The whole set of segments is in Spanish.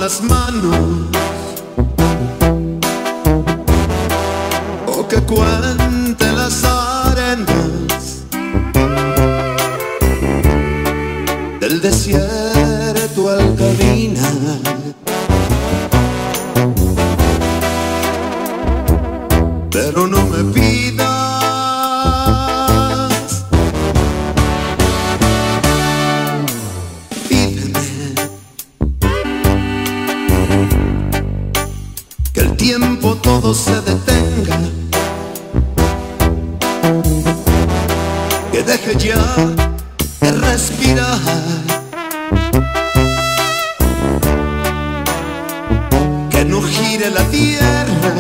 las manos o que cuente las arenas del desierto al caminar. Pero no me pidas que el tiempo todo se detenga, que deje ya de respirar, que no gire la tierra.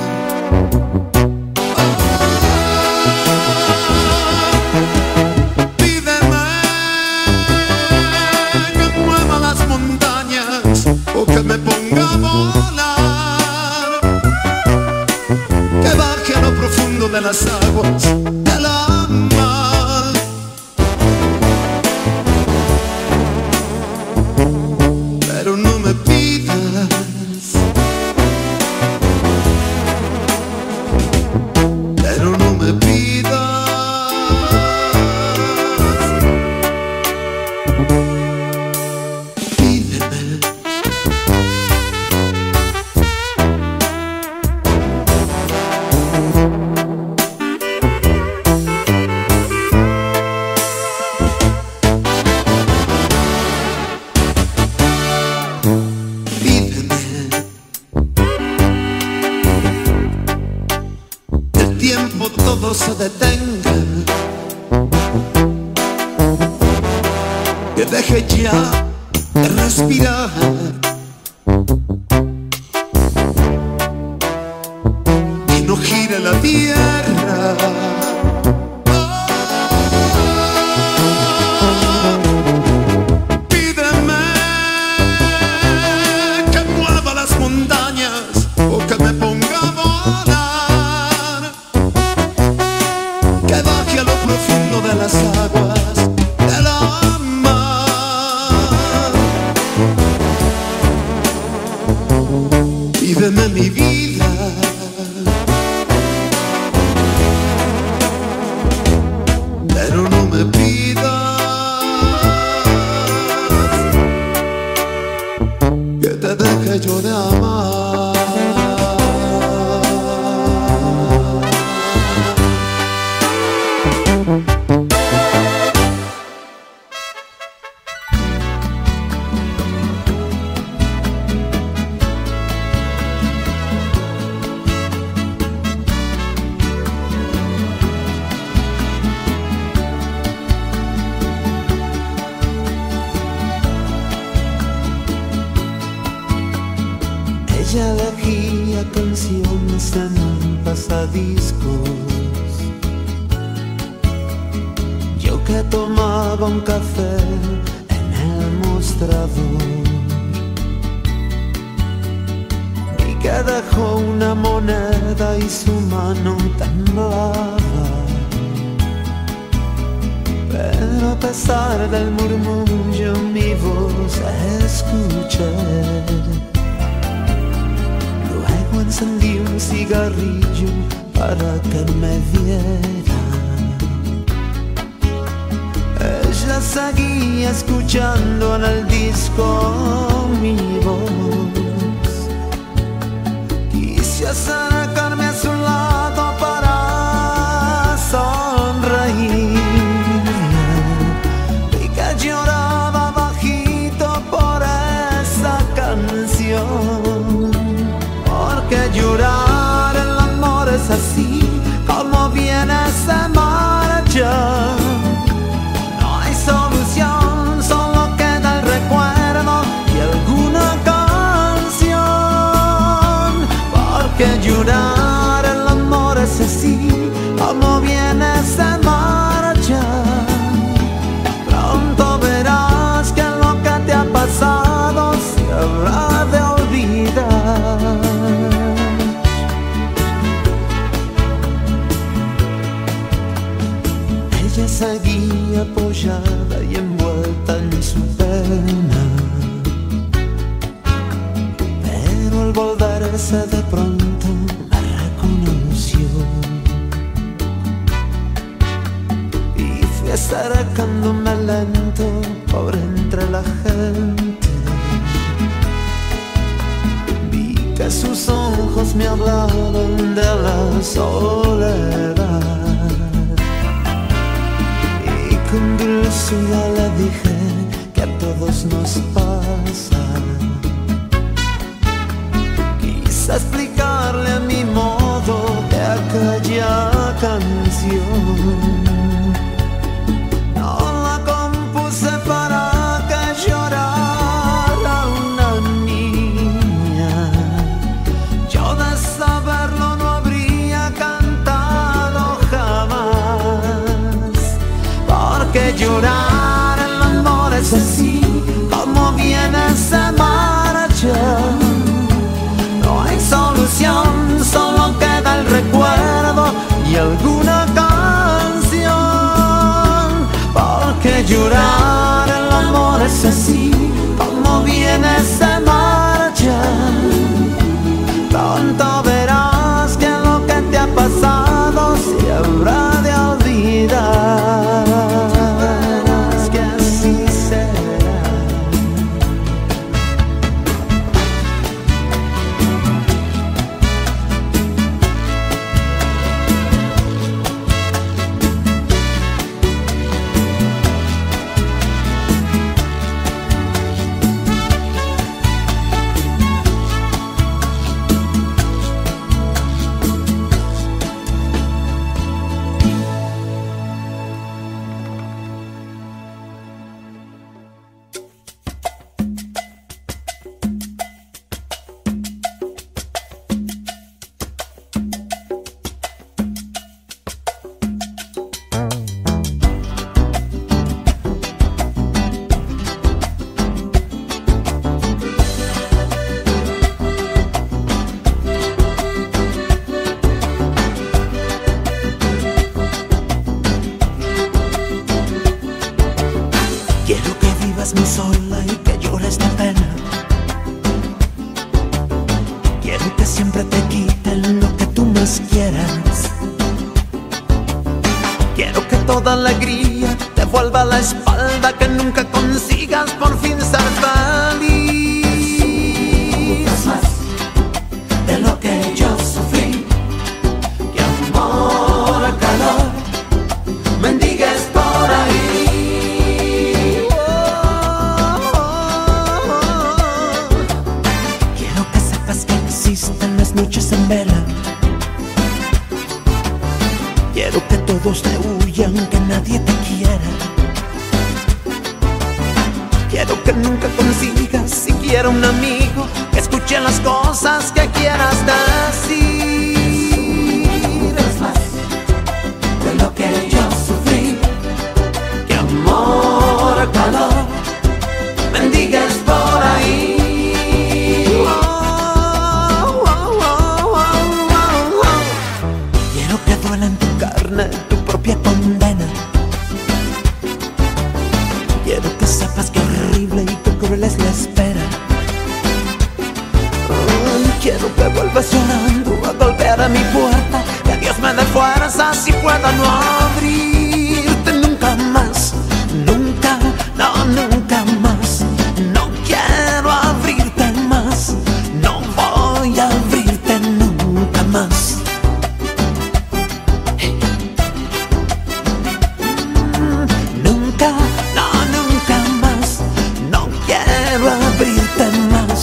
Pídeme que mueva las montañas o que me ponga a volar, que baje a lo profundo de las aguas de la mar. Pero no me pidas tiempo todo se detenga, que deje ya de respirar, que no gire la tierra. Pídeme que mueva las montañas o que me ponga a volar, que baje a lo profundo de las aguas de la mar. Pídeme mi vida, pero no me pidas que te deje yo de amar. Ella elegía canciones en un pasadiscos, yo que tomaba un café en el mostrador, y que dejó una moneda y su mano temblaba. Pero a pesar del murmullo mi voz escuché. Encendí un cigarrillo para que me viera. Ella seguía escuchando en el disco mi voz. Quise acercarme a su lado para sonreír, y que lloraba bajito por esa canción. Que llorar el amor es así, como viene se marcha. No hay solución, solo queda el recuerdo y alguna canción. Porque llorar el amor es así, como viene se marcha. Pronto verás que lo que te ha pasado se habrá de olvidar. Ella seguía apoyada y envuelta en su pena, volverse de pronto me reconoció y fui acercándome lento por entre la gente. Vi que sus ojos me hablaban de la soledad y con dulzura le dije que a todos nos pasa. Quise explicarle a mi modo de aquella canción. No la compuse para que llorara una niña. Yo de saberlo no habría cantado jamás, porque llorar el amor es así, como viene se marcha. No hay solución, solo queda el recuerdo y alguna canción. Porque llorar el amor es así, como viene se marcha. Pronto verás que lo que te ha pasado se habrá de olvidar. Verás que así será. Quiero que vivas muy sola y que llores de pena. Quiero que siempre te quiten lo que tú más quieras. Quiero que toda alegría te vuelva a la espalda, que nunca consigas por fin ser feliz. Más de lo que yo sufrí, que amor a calor mendigues por ahí. Existen las noches en vela. Quiero que todos te huyan, que nadie te quiera. Quiero que nunca consigas siquiera un amigo que escuche las cosas que quieras decir. Es más de lo que yo sufrí, que amor a calor mendigues por ahí. Tu propia condena. Quiero que sepas que horrible y que cruel es la espera. Quiero que vuelvas llorando a golpear a mi puerta, que Dios me dé fuerzas y pueda no abrirte nunca más. Nunca, no, nunca más. No quiero abrirte más. No voy a abrirte nunca más. Abrirte más.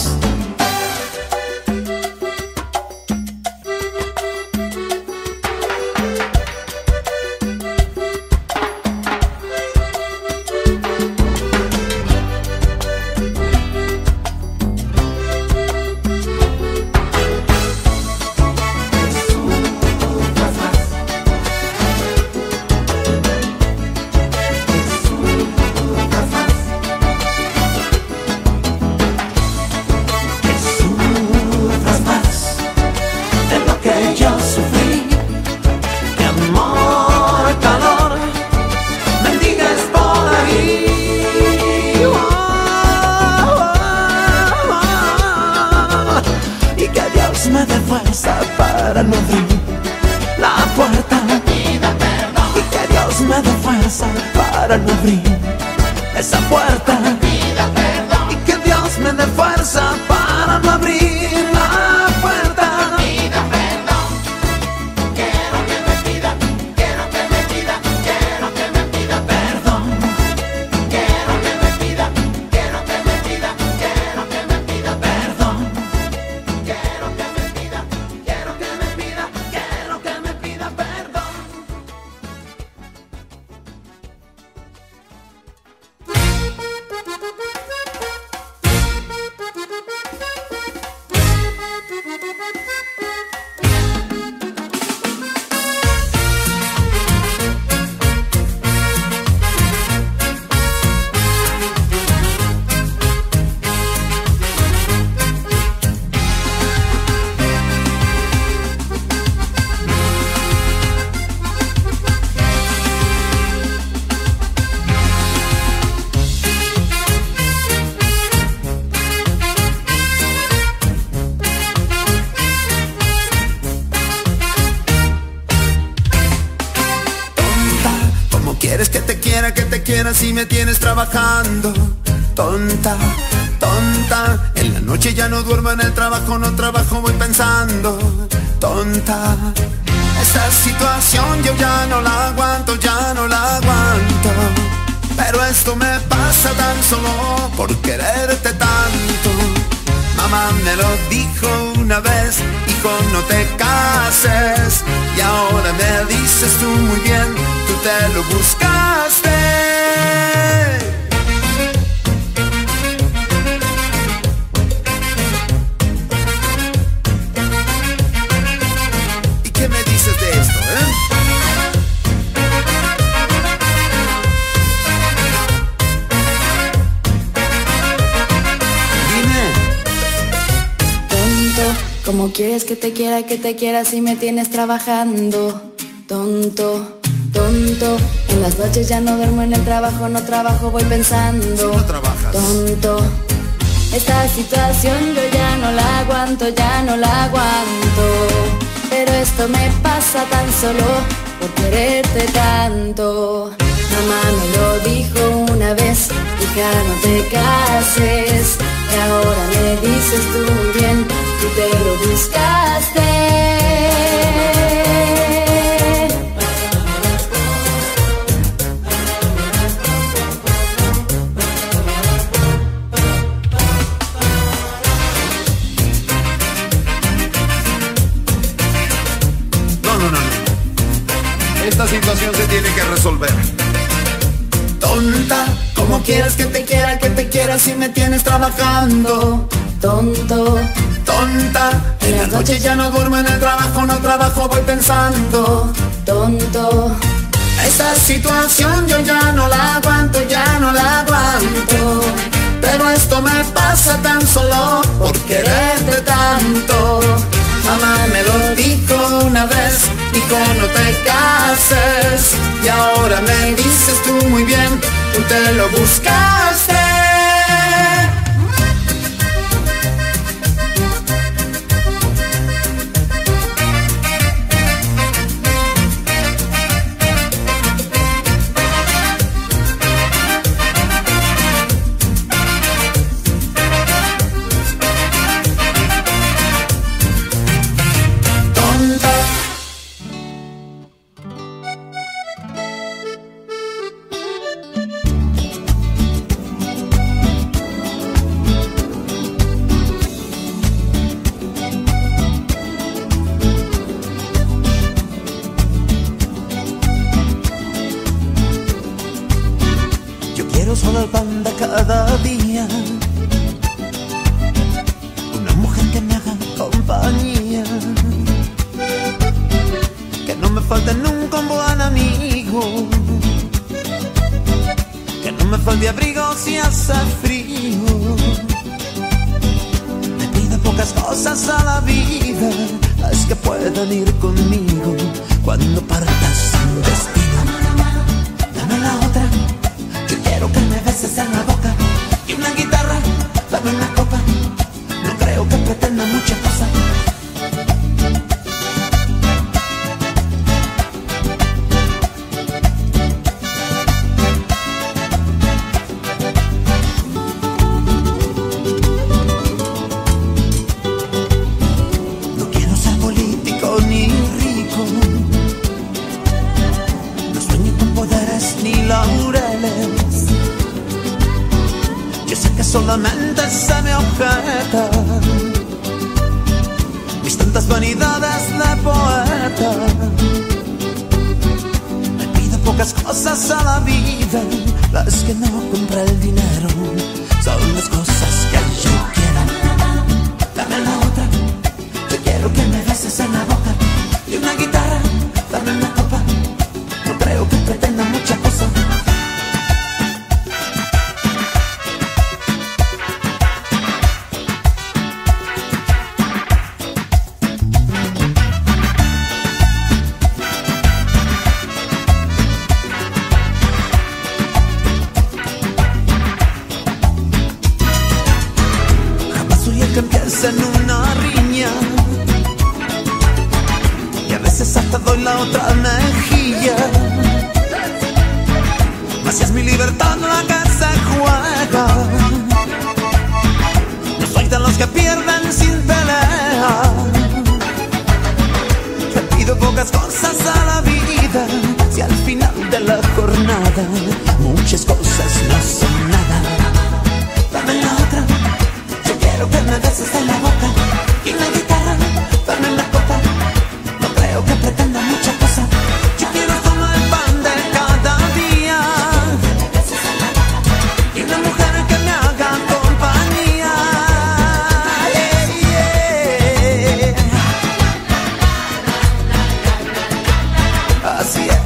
para no abrir la puerta. Pida perdón. Y que Dios me dé fuerza para no abrir esa puerta. Pida perdón. Y que Dios me dé fuerza para no abrir la puerta. Pida perdón. Quiero que me pida, quiero que me pida, quiero que me pida perdón. Quiero que me pida, quiero que me pida, quiero que me pida perdón. Quiero que me pida, quiero que me pida, quiero que me pida perdón. Que te quiera si me tienes trabajando. Tonta, tonta, en la noche ya no duermo, en el trabajo no trabajo, voy pensando. Tonta, esta situación yo ya no la aguanto, ya no la aguanto. Pero esto me pasa tan solo por quererte tanto. Mamá me lo dijo una vez, hijo, no te cases. Y ahora me dices tú muy bien, tú te lo buscaste. ¿Y qué me dices de esto, ¿Cómo quieres que te quiera si me tienes trabajando? Tonto, tonto, en las noches ya no duermo, en el trabajo no trabajo, voy pensando. Si no trabajas. Tonto, esta situación yo ya no la aguanto, ya no la aguanto. Pero esto me pasa tan solo por quererte tanto. Mamá me lo dijo una vez, hija, no te cases. Y ahora me dices tú muy bien, tú te lo buscaste. No. Esta situación se tiene que resolver. Tonta, ¿cómo quieres que te quiera si me tienes trabajando? Tonto, tonta, en las noches ya no duermo, en el trabajo no trabajo, voy pensando. Tonto, esta situación yo ya no la aguanto, ya no la aguanto. Pero esto me pasa tan solo por quererte tanto. Mamá me lo dijo una vez, hijo, no te cases. Y ahora me dices tú muy bien, tú te lo buscaste. Solo el pan de cada día, una mujer que me haga compañía, que no me falte nunca un buen amigo, que no me falte abrigo si hace frío. Me pide pocas cosas a la vida, las que puedan ir conmigo cuando partas sin destino. Dame la otra, quiero que me beses en la boca, y una guitarra, dame una copa. No creo que pretenda mucha cosa. solamente se me objeta mis tantas vanidades de poeta. Me pido pocas cosas a la vida, las que no compra el dinero son las cosas que yo quiero. Dame la otra, yo quiero que me beses en la boca, y una guitarra, dame una copa, no creo que pretenda mucha cosa. Que empieza en una riña y a veces hasta doy la otra mejilla, mas si es mi libertad la que se juega, no soy de los que pierden sin pelea. Te pido pocas cosas a la vida, si al final de la jornada muchas cosas no son nada. Dame la otra, quiero que me beses en la boca, y una guitarra, dame una copa, no creo que pretenda mucha cosa. Yo quiero tomar el pan de cada día, y una mujer que me haga compañía. Así es.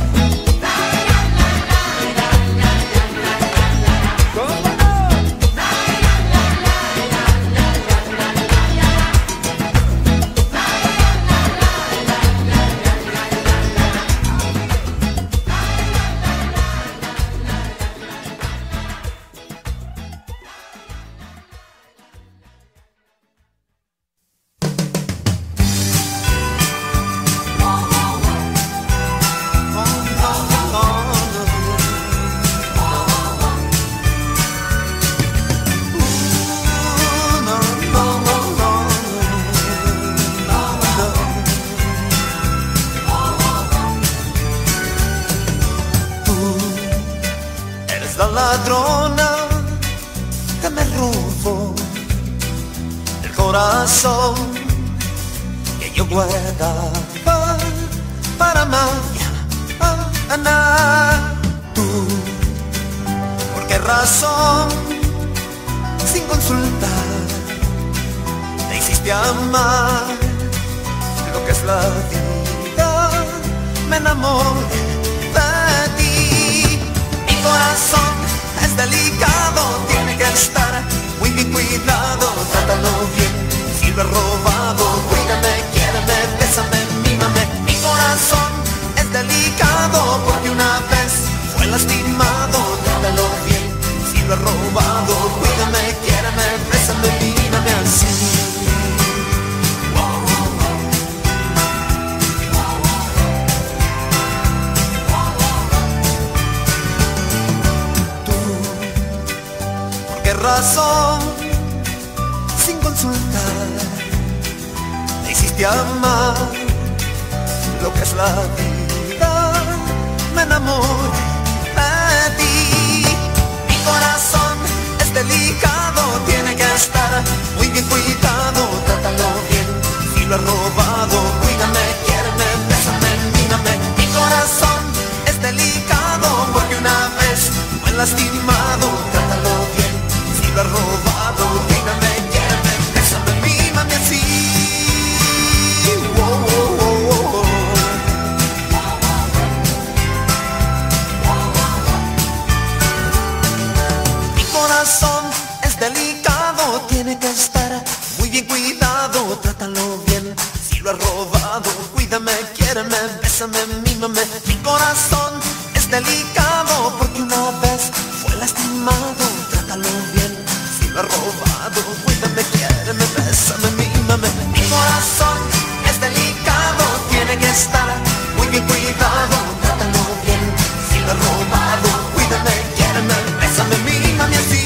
La ladrona que me robó el corazón que yo guardaba para mañana. Tú, ¿por qué razón, sin consultar, te hiciste amar lo que es la vida? Me enamoré de ti. Mi corazón es delicado, tiene que estar muy bien cuidado. Trátalo bien, si lo he robado, cuídame, quiéreme, bésame, mímame. Mi corazón es delicado, porque una vez fue lastimado. Trátalo bien, si lo he robado, cuídame, quiéreme, bésame, mímame así. ¿Qué razón, sin consultar, te hiciste amar lo que es la vida? Me enamoré de ti. Mi corazón es delicado, tiene que estar muy bien cuidado. Trátalo bien, si lo he robado, cuídame, quiéreme, bésame, mírame. Mi corazón es delicado, porque una vez fue lastimado. Trátalo bien, si lo he robado, dígame, quiéreme, bésame, mímame así. Mi corazón es delicado, tiene que estar muy bien cuidado. Trátalo bien, si lo he robado, cuídame, quiéreme, bésame, mímame. Mi corazón es delicado, porque una vez fue lastimado. Trátalo bien, si lo he robado, cuídame, quiéreme, bésame, mímame. Mi corazón es delicado, tiene que estar muy bien cuidado. Trátalo bien, si lo he robado, cuídame, quiéreme, bésame, mímame así.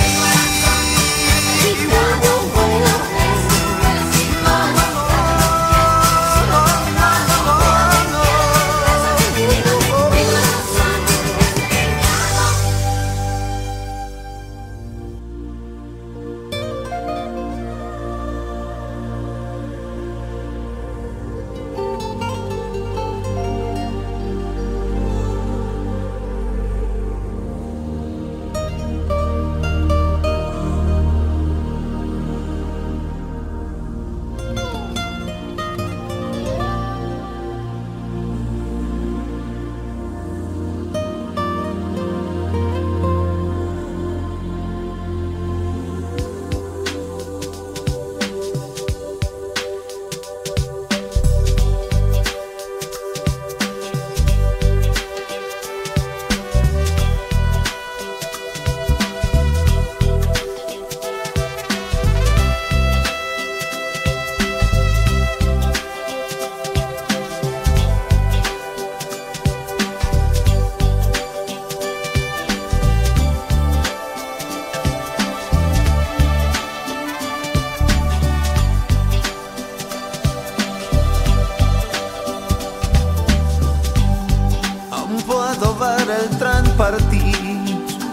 el tren partir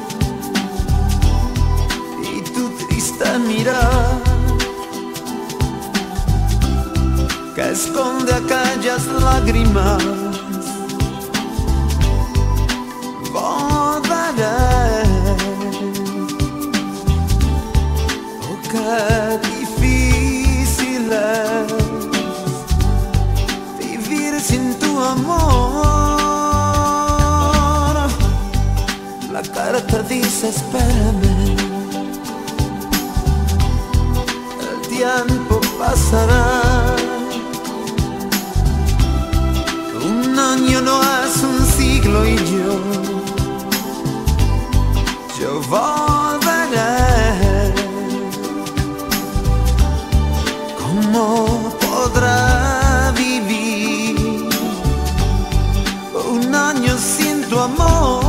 y tu triste mirar que esconde aquellas lágrimas. Volveré. Oh, qué difícil es vivir sin tu amor. La carta dice espérame, el tiempo pasará. Un año no es un siglo y yo volveré. ¿Cómo podrá vivir un año sin tu amor?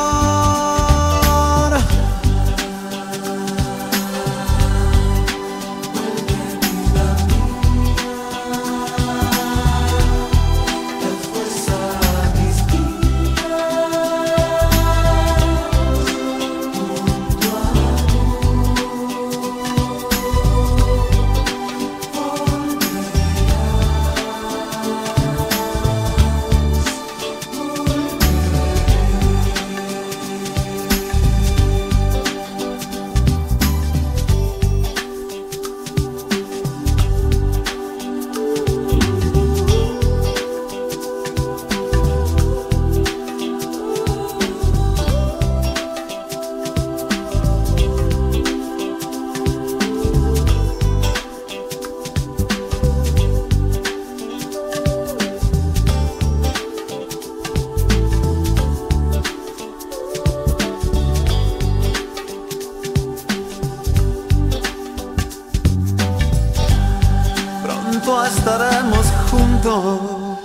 Estaremos juntos.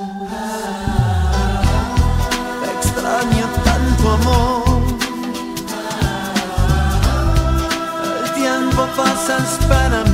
Te extraño tanto, amor. El tiempo pasa, espérame.